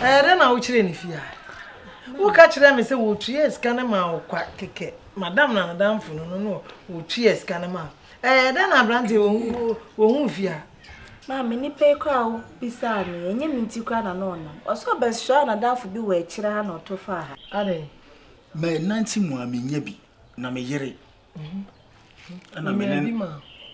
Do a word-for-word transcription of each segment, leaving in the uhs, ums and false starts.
Eh, then I will train if you are. Who catch them and say, "Will cheers canama or quack kick Madame na Madame for no no, will cheers canama. Eh, then I brandy won't move ya. Mammy, ni pay crow beside me, and you mean to cry an honor. Or so best sure and down for be where children or too far. Are they? May nineteen more mean yebi, na me yere. And I mean,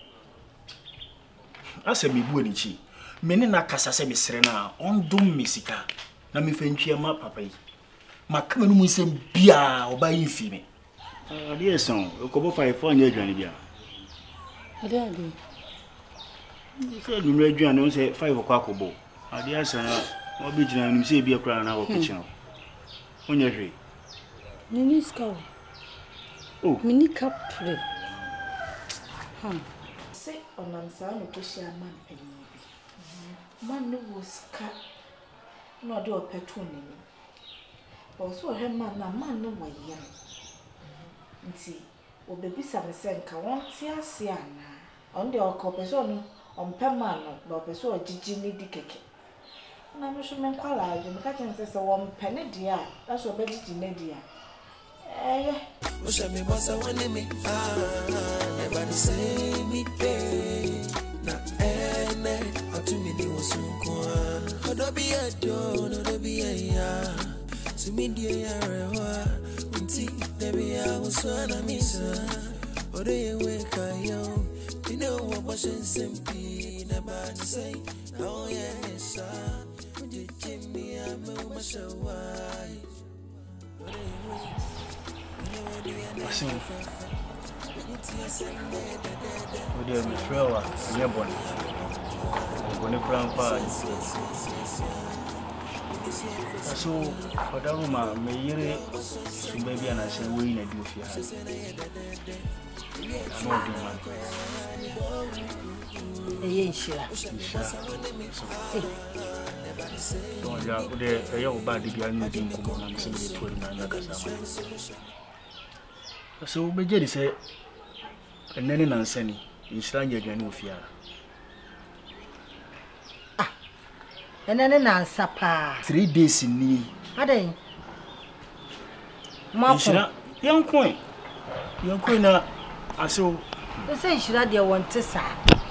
I say me buonichi. Many na kasa se me srena, on dum misika. Na me fenchi ma papa yi. Ma kama no mu sem bia oba yi fi me. Ah, dear son, okobo five four nye adwane bia. Ade ade. Say no adwane on say five okwa akobo. Ade asa na obi gina nim say bia kra na wo kitchen. Onye hwe. Nini ska. Oh, Mini capre. Hmm. Say on am sa no kwesi man penny bi. Man no was cat. No do petrol ni. Also her man na man no wa yam. Nti obebisa me se nka won ti ase ana. On de okopeso no on pema no na opeso ogigi ni di keke. Na me so me kwala aju me ka chen se se won pene dia. That's what ogigi ne dia. Eh. Usha me bossa one me ah never say me pay na ene atumi ni wosunko odo bi ado odo bi ya to me dia ya rewa unti debi ya usana misa odo ye we kayo you know what was simply never say oh yes did Jimmy am my show why Assim, o dia me frela, minha bona. O bone prampa. So, for that woman, me yere, so baby, and I say we na do fear. I'm not doing man. Eh, Shira. Don't ya, o de, e ya o ba di bia ni din ko na me se me to na na kasa. So we just say, and then in Ansani, in Stranya Ganufia. Ah, and then in Ansapa. Three days in me. Are they? Marshall, young coin. Young coin, I saw. They say she had your one to say.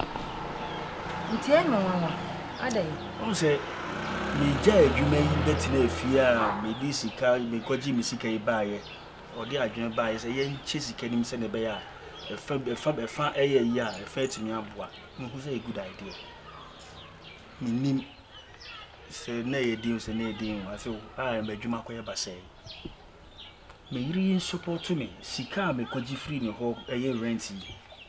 Tell me, are they? I say, me judge you may better fear, me this car, me koji misika buy. Or the agent buys a young chissy can him send a bear. A fab, a fab, a fan, a year, a fair to me. Who's a good idea? Me name say, nay, deals and nay, deal. I feel I am a Jumaquia Bassay. Me really support to me. Sika me koji free me home a year renting.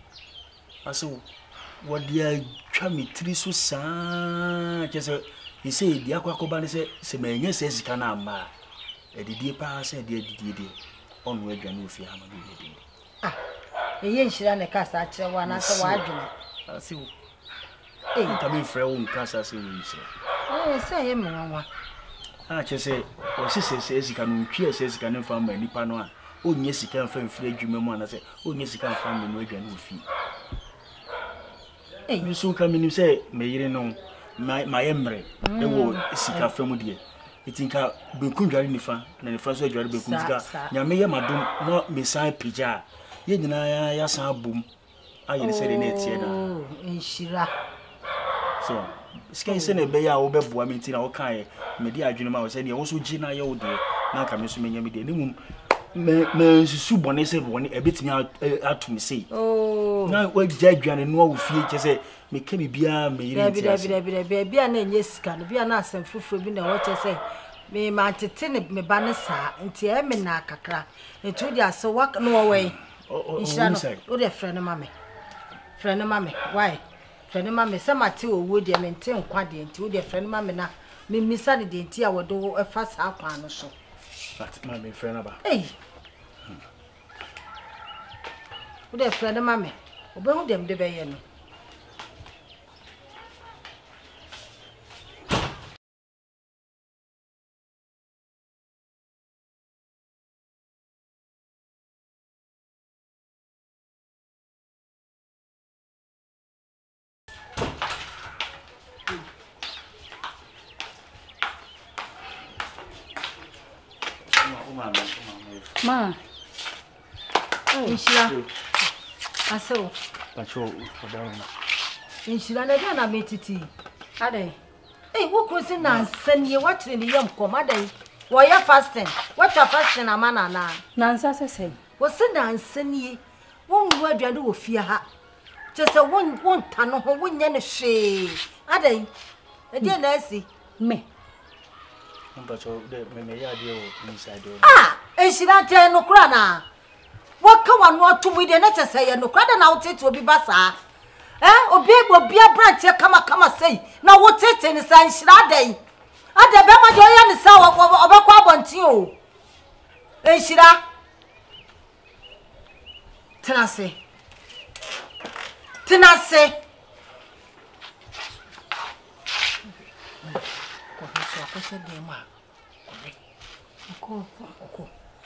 I saw what dear chummy three so sad. Just he said, the Aquacoban said, Semenya says, can I ma? A dear pass, a dear dear. On where you know if you have a baby. Ah, a yen she ran a cast at one answer. Why do I see. Hey, come in for own cast as you say. Oh, say him, Mamma. I just say, or she says, he can cheer, says, he can find any panoa. Oh, yes, he can find free Jimmy. I say, oh, yes, he can find me no again with feet. Hey, you soon come in and say, may you know my my embrace. The word is Sika from dear. I think I be kunja ni fa na ni fa so adware be kunja nya me ye madom no me san pija ye nyina ya ya san bom ayi se de na etie na enshira so sika se na be ya wo be boa me ntina wo kan ye me di adwene ma wo se de wo so gi na ye wo de na ka me so me nya me de ni mum me me susu bone se bone e betimi atum sei oh na wo gya adwane no wo fie che se me ka bibia me yire ntia bia bia bia bia na enye sika no bia na asem fufuro bi na wo che se me ma tete ne me ba ne sa nti e me na kakra nti di aso wak no wo we insha no o de friend ma me friend ma me why friend ma me se mate owo de me nte nkwa de nti o de friend ma me na me misa de de nti a wo do e fa sa kwa no so that my me friend aba eh o de friend ma me obe hu dem de be ye no Ma. Inshira. Aso. Pacho, for Inshira na na metiti. Ade. Eh, wo krosi na nsanie watire ne yam komada. Wo ya fasting. What your fasting amana na? Na nsa sese. Wo se na nsanie. Wo nwu aduade wo fie ha. Chese won won ta no ho wonya ne hwe. Ade. E dey na asi. Me. Pacho, me me ya dey o inside o. Ah, Inshira te no kura na. Waka wanu atumu de na chese ye no kura da na wotete obi basa. Eh, obi obi branch kama kama sei na wotete ni san Inshira dai. Ade be ma jo ya ni sa obekwa abontin o. Inshira. Tenase. Tenase. Ko so ko se de ma. Ko ko.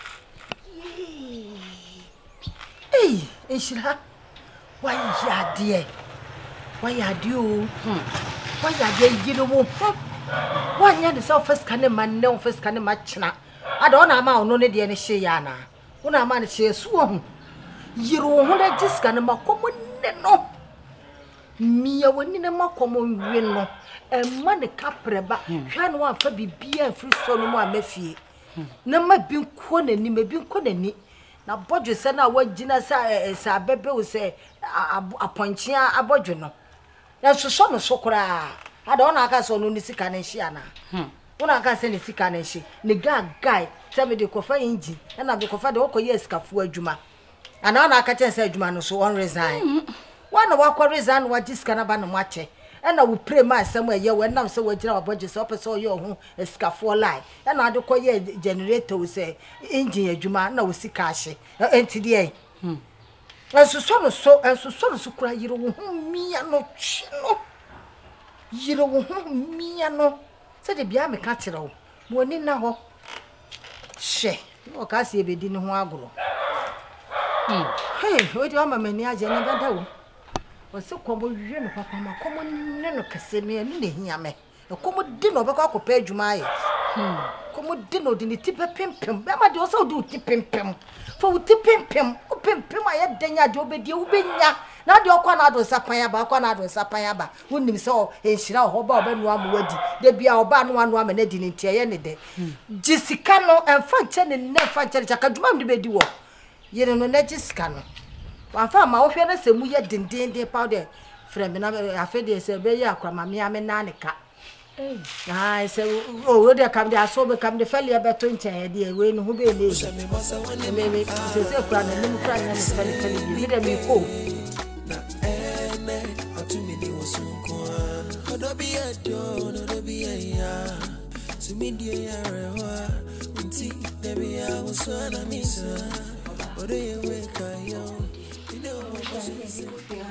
Hey, Inshira. Why ya dear? Why ya do? Why ya dear? You know, why ya the self first can a man no first can a match na? I don't know how no need any shayana. When a man shares swung, you don't just can a common no. Me, I went in a more common win, and money capreba, can one for be beer and free so no more mefie. No, my being quone, ni may be quone. Na bodwe se na wagina sa sa bebe wo se aponchia abodwe no na soso no sokora ada ona aka so no ni sika na hia na hm ona aka se ni sika na hia ni ga guy se me de kofa engine na be kofa de okoye sikafu adwuma ana ona aka chen se adwuma no so on resign wana wakọ resign wa sika na ba no mache ena wo pray ma asem eye we nam se wagina wabodwe se opese oye ohun sikafu line ena ade koye generator wo se engine adwuma na wo sika ahye enti de hm ensuso no so ensuso no so kura yire wo hu mia no chino yire wo hu mia no se de bia me ka kire wo mo ni na ho hye o ka se ebedi ni ho agoro hm hey o di o ma mani age ni bada wo o se komo hwe no papa ma komo ne no kase me ni ne hia me komo di no be kwa kopa adwuma aye hm komo di no di ni ti pempem be ma de o se o di ti pempem fo o ti pempem o pempem aye danya de obedi wo benya na de okwa na ado sapan ya ba akwa na ado sapan ya ba wonim se o enhira ho ba obanu amwadi de bia oba no anu amene di ni ntiye ne de jisika no emfa nche ne ne emfa nche chaka dwuma mde bedi wo yere no na jisika no wanfa ma wo hwe na semu ye dindinde powder frem na afede se be ya akwa ma me ame na ne ka eh ah se o de kam de aso be kam de fele be to nchen de we no ho be le me me se se kwa na nim kwa na fele fele bi mi de mi ko na ene atumini wosunko odobi ajo odobi aya sumidi ya rewa unti debi ya usana misa ore we kayo ino wosunko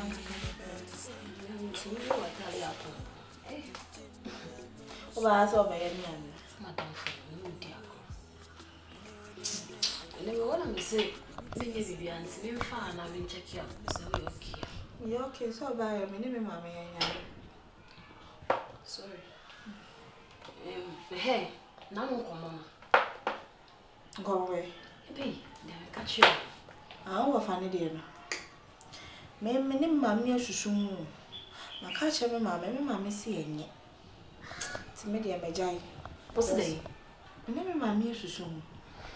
Oba so ba yemi an. Madam for you dia ko. Ele me wona me say tinye bibi anti me fa na me check ya so we okay. You okay so ba yemi ni me mama yanya. Sorry. Em he na mo ko mama. Go away. Ebe de catch you. Ah wo fa ne de no. Me me ni mama mi asusu mu. Na ka che me mama me mama si enye. Ti me de mejai. Post dey. Me me mama mi asusu mu.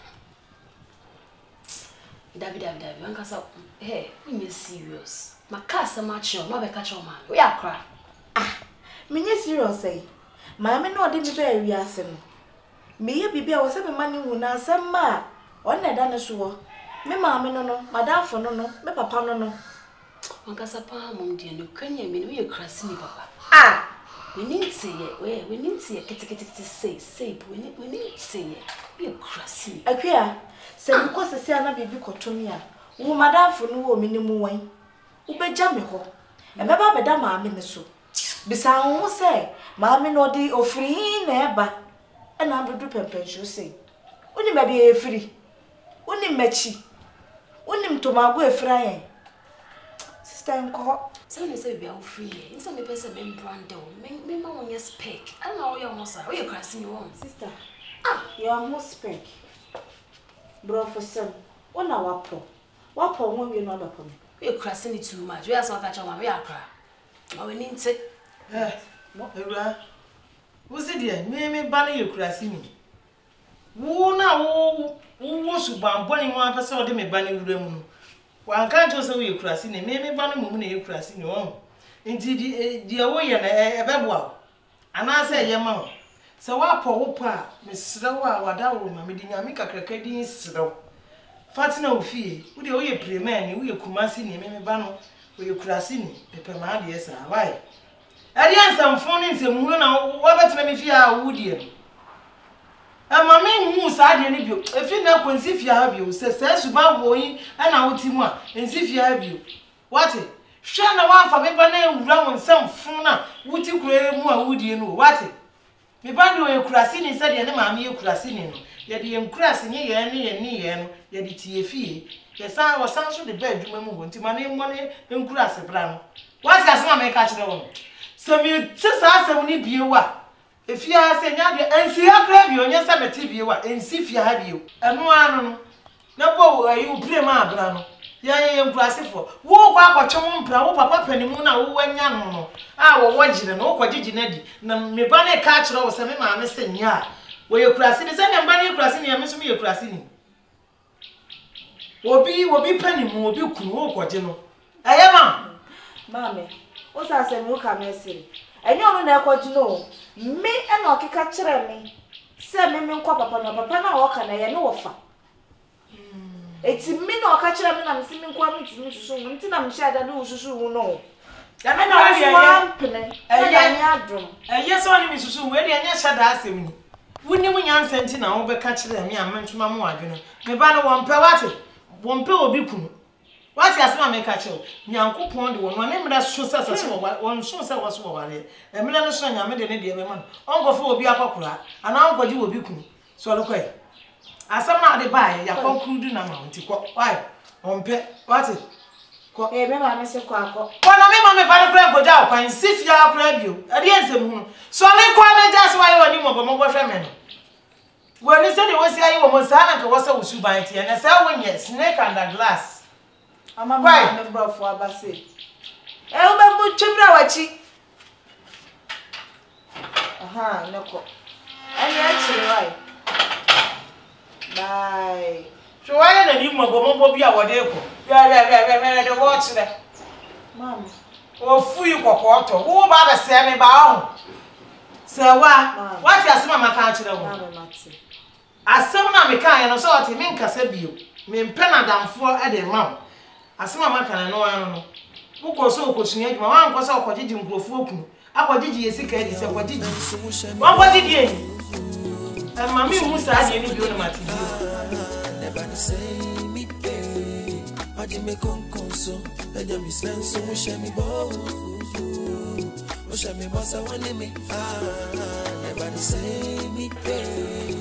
David David David wan kasa hey we serious. Makasa macho ma be catch o man. We akra. Ah, me nye serious eh. Mama no de bi ba wi ase no. Me ye bibia wo se me mani hu na asem ma. On na da ne so wo. Me mama no no, madamfo no no, me papa no no. Wan kasa pa mom die no kwanya me we krasi ni papa. Ah, we need to ye we we need to ye kitikiti say say we need we need to ye we krasi. Akua, se me ko sese ana bibi kotomi a. Wo madamfo no wo minimu wan. Wo beja me ho. E me ba beda maame ne so. Bisa ho se maame no di ofiri na eba. E na bedu pempenjo se. Oni ma bi efiri. Oni machi. Oni mtomago efira yen. Sister nko. So me say be free. In some person me brand o. Me me ma won yes spec. I don't know you almost. We krasi ni won. Sister. Ah, you are more spec. Professor, one hour po. What po won't be another po? You're crossing it too much. We are so catch on my cry. I need to. Eh, what? Who's it there? Me, me, banning you crossing me. Who now? Who was to ban bonning one person of them banning room? One can't just say you're crossing me. Me, me, banning woman, you're crossing your own. Indeed, the away and a bebwa. And I say, your mom. So what poor pa, Miss Slowa, what that woman, Medinamica cracking slow. Fatina fee, would you a pre man, you Kumasi, me bano, with your crassini, Pepper Mad, yes, why? I didn't some phone in some moon, what about me fear would you? And my main moose, I didn't you. If you know, when see if you have you, says about boy, and I would team one, and see if you have you. What it? Shana one for me, but name round some phone, would you create more, would you know what it? Me bando e kurasini said ye ma me e kurasini no ye de em kurasini ye ne ye ne ye no ye de tie fie ye san wo san so de ba adwuma mu nti ma ne mo ne en kurase bra no wa sia so ma me ka kire wo so me se sa asem ni bie wa e fie a se nya de ensi ha kra bi onye sa meti bie wa ensi fie ha bio eno anu no na bo ayi upre ma bra no ye ye kurase fo wo kwa akotwe mpra wo papa panimu na wo wanya no no a wo wajire no wo kwagigi na di na me ba na ka kire wo se me ma me se nya wo ye kurase ni se ne mba ne kurase ni ya me so me ye kurase ni obi obi panimu obi kunu wo kwaje no eye ma Mame, o sa se me o ka me siri enye onu na ekwaji no me e na okeka kire me se me me nkwa papa no papa na wo ka na ye ne wo fa eti me na okakira me na me simi nkwa me timi susu mu nti na me sha da do susu mu no ya me na wo ya mpene e ya nya adrum e ye so ni me susu we de nya sha da asem ni wuni mu nyansa nti na wo be ka kire me amantuma mu adwene me ba no wo mpe wate wo mpe obi kunu wate asema me ka kire nyankopon de wo no ne mra so sa sa so wo so sa wo so wo wale e mra no so nya me de ne de me ma ongo fo obi akokora ana ongo ji obi kunu so lo kwai asama de bae ya conclude na ma nti ko why ompe what ko e me ma me se ko akọ ko na me ma me ba de kra ko ja kwan sifia kra bio e de ensem hu so le ko na ja so ayi oni mo bo mo bo hwe me no woni se de wosi ayi wo mo sa na ka wo se wusu ban tie na sa wonye snake under glass ama ma me bro fo abase e o be bu twibra wachi aha ne ko ani a chire wai bye. So why na ni mo bo mo bi a wode ko. Ya ya ya ya ya de watch there. Mama. O fu yi kokko to. Wo ba ba se me ba ho. Se wa. What you asema maka kire wo. Mama mate. Asem na me kan ye no so oti me nkasa bio. Me mpe na damfo e de ma. Asema maka na no anu no. Wo ko so ko sunya djuma wa nko so ko gigi nkrofo okunu. Akogigi yesika edi se ko gigi. Wa ko gigi yi. And mommy who said you need to do my never say me pay. I just make on console. I just miss them so much. Hye Me Bo. Hye Me Bo. So when me ah, never say me pay.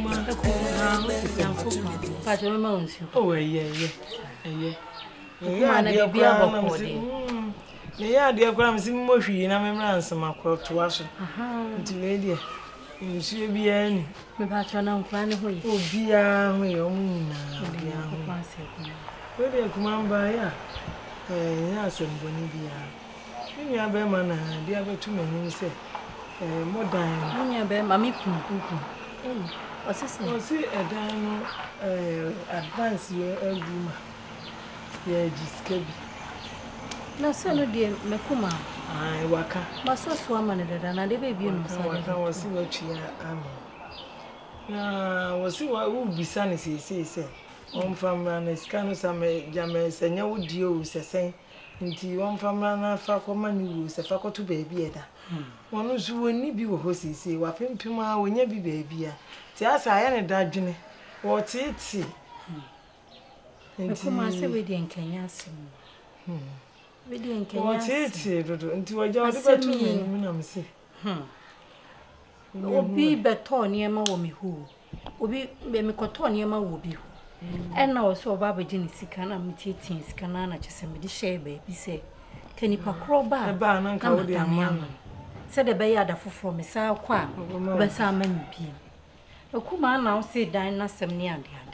Oh yeah yeah yeah. Yeah, na bia boko de. Me ya de akwa me sim mo hwi na me mra nsema kwa to aso. Aha. Nti we de. Nsuo bia ni. Me ba cho na nkwa ne hoyi. Obia ho ye omu na. Obia ho. We de kuma mba ya. Eh, ya so mboni bia. Ni ya be ma na dia betu mani se. Eh, modern. Ni ya be ma mi kun kun. Eh, osisi. Osi edan no eh advance ye aguma. Ye jiskabi. Na se no de mekuma. Ai waka. Masoso ama ne dada na de baby no sa. Waka wasi watua ama. Na wasi wa ubisa ne sese se. On famra na skano same jame senya wodi o sesen. Nti on famra na fa koma ni wu se fa koto baby eda. Wono su woni bi wo ho sese wa pempem a wonya bi baby a. Ti asa ya ne dadwene. Wo titi. Nti kuma se we de nkanya asem. Hmm. Bidi nkenya. What it dodo nti waja odi betu mi na mse. Hmm. Obi beto niema wo mi hu. Obi be me koto niema wo bi hu. Enna wo so oba beji ni sika na mtietin sika na na chese me di share ba bi se kanipa kro ba. E ba na nka wo di amana. Se de be ya da foforo me sa kwa be sa ma mi bi. Ekuma na wo se dan na sem ni ade ade.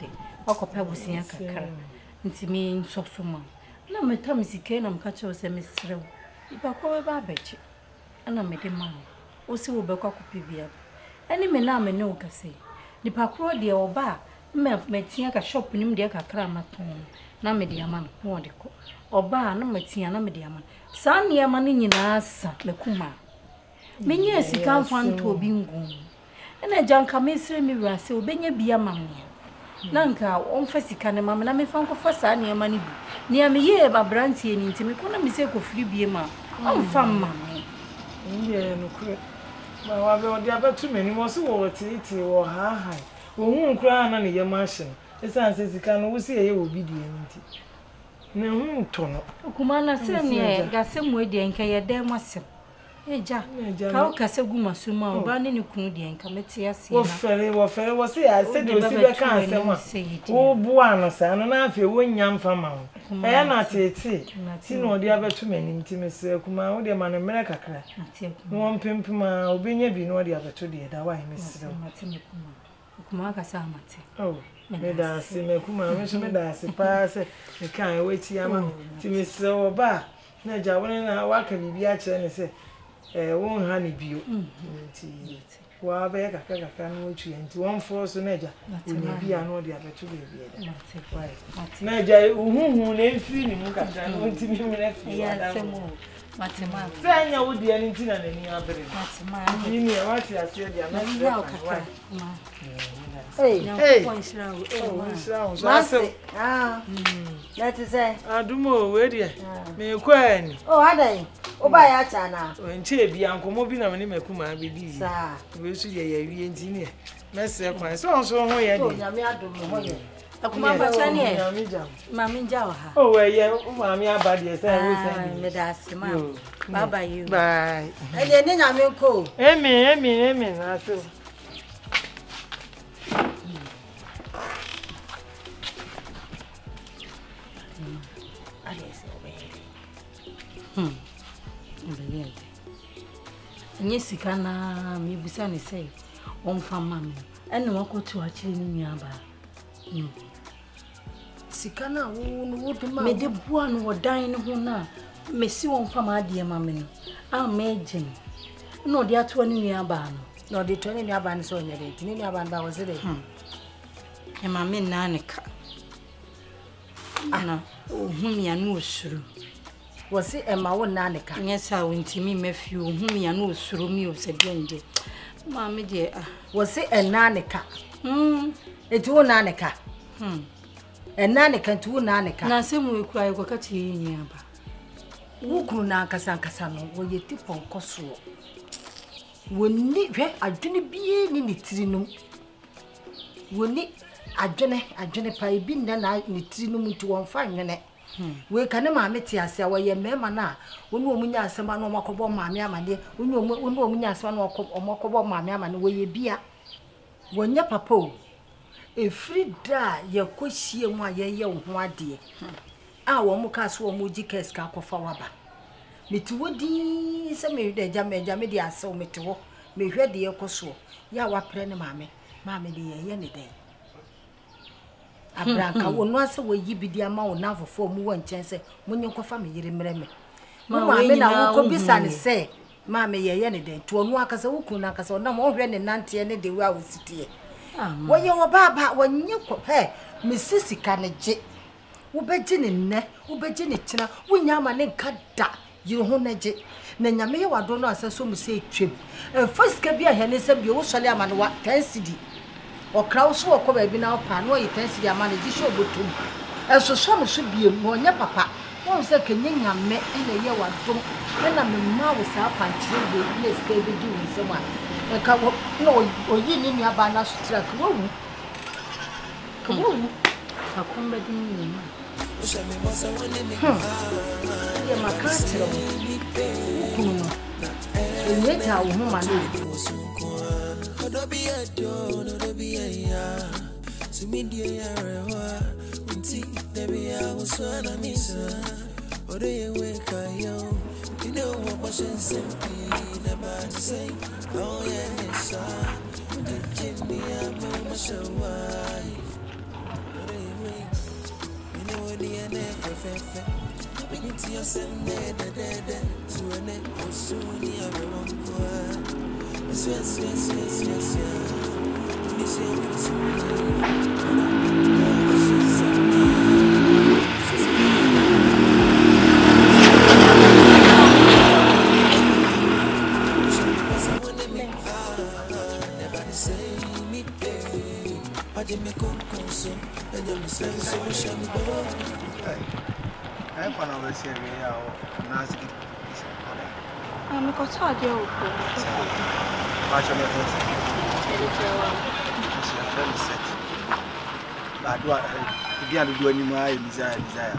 wakopa busia kakra nti me nsosoma na metam sike na mkache o se mesrew ipa kwa ba abeche ana me de ma o se wo be kwa kopi bia ani me na me ne o kase nipa kwa de oba me metia ka shop nim de kakra maton na me de ama no de ko oba na metia na me de ama sa ne ama ne nyina sa mekuma menye sika mfanto obi ngum ena janka mesre mi wase obenya bia mamne nanka onfa sika ne mam na me fanko fa sa ne ama ne bi ne am ye ba brantie ni ntimi ko na me se ko firi bie ma onfa mamne ndiye no kure ma wa be odi abatu mani mo so wo titi wo ha ha wo hu kura na ne ye ma hye esan se sika no wo se ye wo bi die nti ne hu to no kuma na se ne ga se mo die nka ye dem asem eja ka o kase gu masuma oba ne ne kunu die nka meti ase na wo fere wo fere wo se ya se de osi be kan asem a wo bu ano sa no na afi wo nyam fama wo e na tete ti no odi abatu mani nti mese kuma wo de ma no mere kakra wo mpempema obenya bi no odi abatu de da wa mese kuma ka sa mate oh me da se me kuma me so me da se pa se me kan we ti ama ti mese wo ba na ja wo na wa ka bibi a kire ne se eh won ha ne bio nti wa be ka ka ka no otu nti won fo so na ja oni bia no de abetu be bia da na ja uhuhu na mfi ni mu ka ka no nti mi mi na fi ya semo matema sanya wo de ani nti na nani abere matema ni ni wa ti ase dia na ya ka ka hey hey oh so ase ah let us say adumo we de me kwa ni oh adai oba ya cha na nche bia nkomo bi na me makuma be di sa we su ye ye wie nti ni mese kwan so so ho ye oh di nyame adom ho ye akuma bacha ni e nyame jam mami nja wa ha oh we ye mami abadi e say we say me da se ma bye bye you bye ele ne nyame ko emi emi emi na so hmm nye sika na me busa ne sei onfa mami ene wakotu akire ni nyaba hmm sika na wo no wo de ma me de bua no wodan ne ho na me si onfa ma ade mami no a me gin no de ato ne nyaba no no de to ne nyaba ne so nyere ti ne nyaba ba wo se de hmm e mami na ne ka ana ohumi anu osuru wose ema wo na ne ka nyesa wontimi mafi ohumi anu osuru mi osedende mami de ah wose ena ne ka hmm eti wo na ne ka hmm ena ne ka ti wo na ne ka na se mu ekura yeko ka ti yin aba wo kunu na nkasa nkasa no wo ye tipo nkoso woni hwe adwene bie ni ne tiri num woni adwene adwene pa bi nna na ne tiri num nti won fa nwene we ka ne maame ti ase a wo ye mema na woni omunya asema na omakobo maame amane woni woni omunya asema na omakobo maame amane wo ye bia wonya papa o efrida ye kohie mu a ye ye wo ho ade a wo mu ka so wo mu ji kes ka kofa waba meti wodi se me de ja me ja me di ase o meti wo me hwe de ye koso ya wa pre ne maame maame de ye ye ne den abranka wonu ase wo yibidi ama wo na fofo mu wo nchen se munye kofa me yire mreme maame na wo ko bisa ne se maame ye ye ne den to onu akasa wo kun akasa na mo hwe ne nante ne de wa wo sitie wo ye wo baba wonye ko he misisika ne je wo beji ne nne wo beji ne kina wo nyama ne nkada yire ho na je na nyame ye wado no ase so mu se twem e fasika bia he ne se bia wo sole ama no wa ten cedi okra so okọ ba bi na opa no yi ten cedi ama ne ji sho botum e so so no so bia mu onye papa won se kenye nyame ene ye wado na me ma wo sa panchire be ne se be di wo se ma e ka wo no oyi ni ni aba na so tra ka wo wu ka wo wu akomba di ni ma ye makatiro kuno enye ta wo ho ma no Odobi ado, odobi ya, sumidi ya rewa, unti debi ya uswana misa, odoye weka yo, you know what was in simply about to say, oh yeah, yes, the Jimmy, I'm a wife, the N F F F. We need to send it, the dead, to an echo soon. Yes, yes, yes, yes, yes, yes. This is I'm going to say, I'm going to tell you. Much of it set. But do I begin to do any more desire? Desire.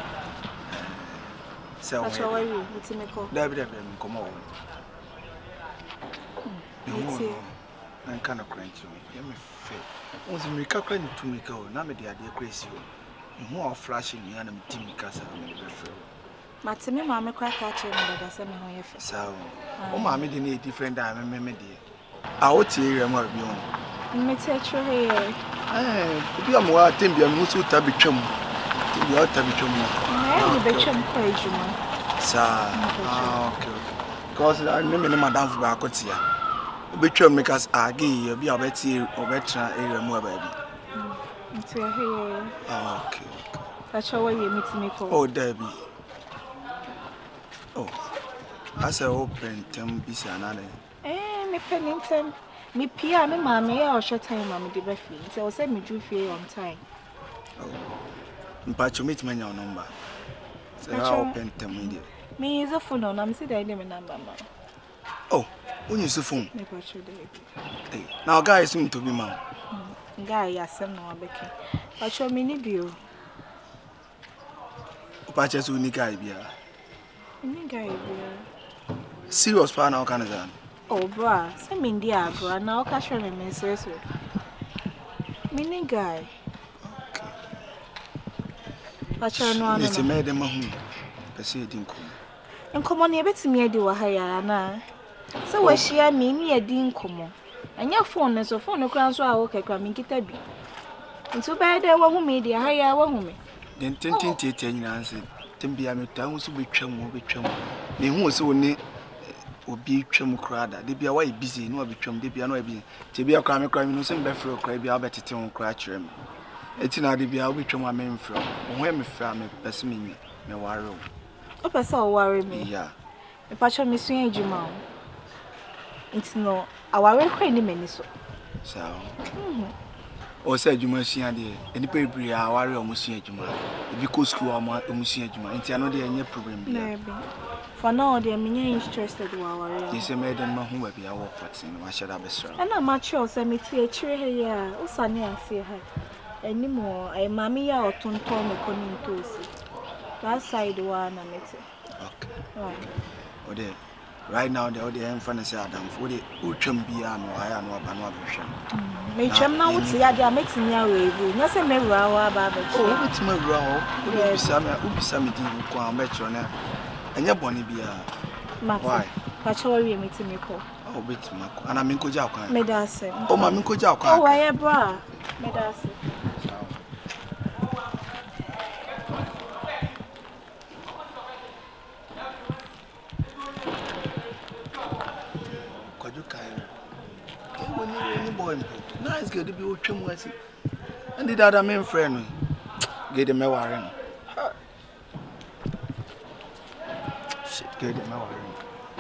So, that's how you would make up. David, come on. I'm kind of cranky. I'm a fake. Was in recovering to me go, now me the idea crazy. More flashing me and I'm Timmy Casa. But to me, Mamma crack at you, but I said, no, if so, oh, Mammy didn't need different diamond memory. I would see you more beyond. Me take your hair. Eh, be a more Timby and Musu Tabichum. You are Tabichum. I bet you quite you, man. Sir, okay. Because I remember Madame Bacotia. Bichum make us argue, be a better or better area more baby. It's your hair. Okay. That's how you meet me. Oh, Debbie. Oh, I said open ten busy another. Eh, me Pennington. Me Pia, me mammy, or short time, mammy, the referee. So I said me do feel on time. Oh, but you meet me your number. So I open ten with you. Me is a phone on, I'm sitting there, number. Oh, when you see phone? Me patch your day. Hey, now guys soon to be mom. Guy, yes, I'm no Becky. But your mini bill. Patches will need guy be a serious part now, Canada. Oh, bra, some India, bra, now cash on a message. Mini guy. But you're no, it's a madam home. Proceeding. And come on, you bet me, do a higher, na. So, was she a mean, a dean come. And your phone is a phone, no crown, so I walk a cramming kitabi. And so bad, I won't made a higher woman. Then ten ten answered. Timby, I'm a town to be chum, be chum. They won't so near or be chum crowd. They be away busy, no be chum, they be annoyed. To be a crime, crime, no same before cry, be about to tell cratch him. It's not the be a witch on my main from. When me family, that's me, me worry. Oh, I saw worry me. Yeah. A patch of Miss Juma. It's no, our record in many so. So, or said you must see any baby, I worry almost see Juma. Because school almost see Juma, and I know there any problem. Maybe. For now, they are interested in our worry. This is made in my home, be our what's in what should I be strong. And I'm not sure, send me to a tree here, or sunny, I see her. Any more, a mammy or ton tom a conning to see. That side one, I met it. Okay. Right. Oh, there. Right now, the other infant Adam for the Uchum Biano, I am not an option. May chum now would say I are making your way. Yes, I may row about it. Oh, it's my row. Some Ubisami didn't come met your name. And your bonny beer. Why? Patrol meeting me call. Oh, bit Marco. And I'm in Kojaka. May I say? Oh, Mamma Kojaka. Oh, I am bra. May I say? Nice girl to be with him, was it? And the other main friend get him a warrant. Shit, get him a warrant.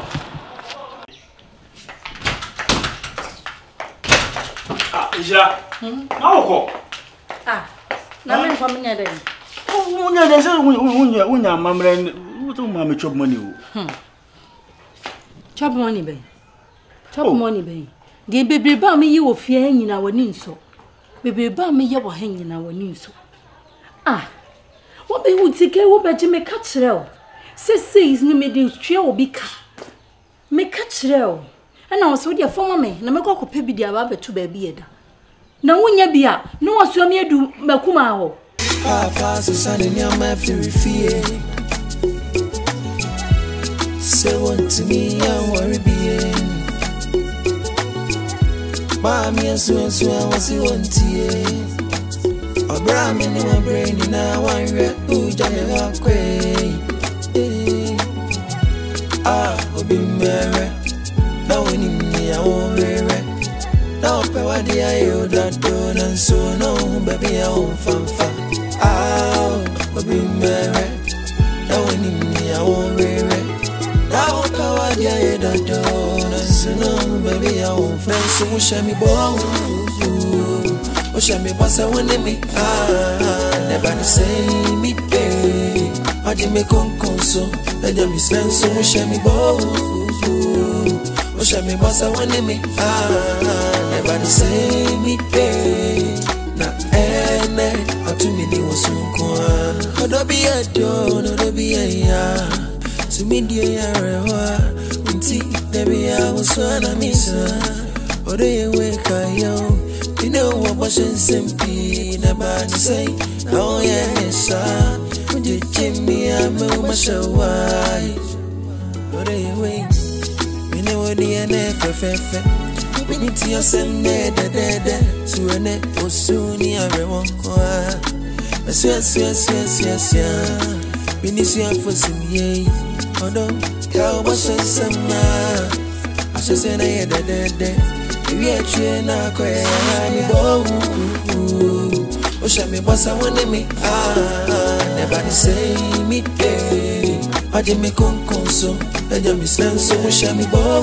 Ah, Isha. How? Ah, nothing coming at them. Oh, yeah, there's a winner, winner, mamma, and what do mamma chop money? Hmm. Chop money, bay. Chop money, bay. The baby ba me you fear hanging our ninso. Baby ba me you hanging our ninso. Ah, what they would take care of Jimmy Catchell. Say, says no middle trail be cat. Make catchell. And I was with your former me, and I make a baby dear rabbit to baby. Now, when you be out, no one saw me do Macumao. Papa's a son in your mouth to fear. Say one to me, I worry being. Maa Yaa so so I was want to. Bram in my brain in a one red uja me wakwe. Ah, obi mere. Now when me I won't re. Now pe wa di ayo that don and so no baby I won't fanfa. Ah, obi mere. Now when me I won't re. Now pe wa di ayo that don and so no baby I won't fanfa. So wish me bo. Wish me boss I want me. Ah, never say me pay. I just me concoso. I just me spend so wish me bo. Wish me boss I want me. Ah, never say me pay. Na ene, I to me ni wasunko. I don't be a don, I don't be a ya. To me dear ya rewa. Unti, baby I was one of me sir. Or do you wake yo? You know what was in simply never to say. Oh yeah, sir. When you Jimmy, I'm a muscle wise. Or do you wait? You know what the N F F. We need to yourself, dead, dead, dead. So when it was soon, everyone go. Yes, yes, yes, yes, yes, yeah. We need to have for some ye. Oh no, cow was some now. I should say, dead, dead, dead. We are trained now, cry, me bo. Oh, show me boss, I want me. Ah, never say me pay. I just me concoso. I just me spend so show me bo.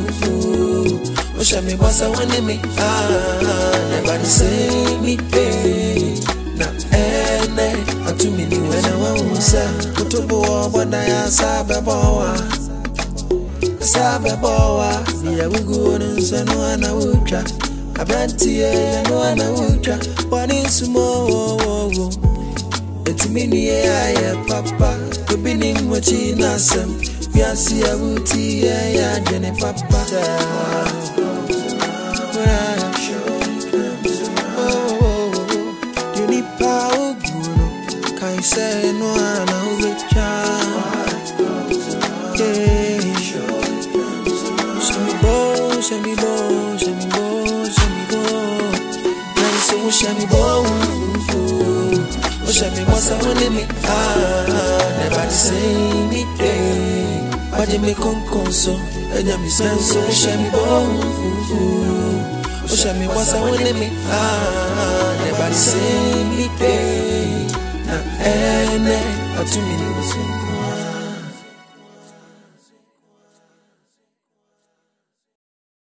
Oh, show me boss, I want me. Ah, never say me pay. Na ene, I to me ni when I want to say. Kutubo, but I am sabe boa. Sabe boa, yeah, we go and send one a wucha. A brandy, and one a wucha. One in small, it's mini, yeah, papa. The beginning what she nasem. We are see a wooty, yeah, Jenny papa. Oh, you need power, can say no one a wucha. Show me bo, show me bo, show me bo. Now so show me bo. Oh, show me what's I want me. Ah, never say me day. I just me concoso. I just me spend so show me bo. Oh, show me what's I want me. Ah, never say me day. Na ene, I to me.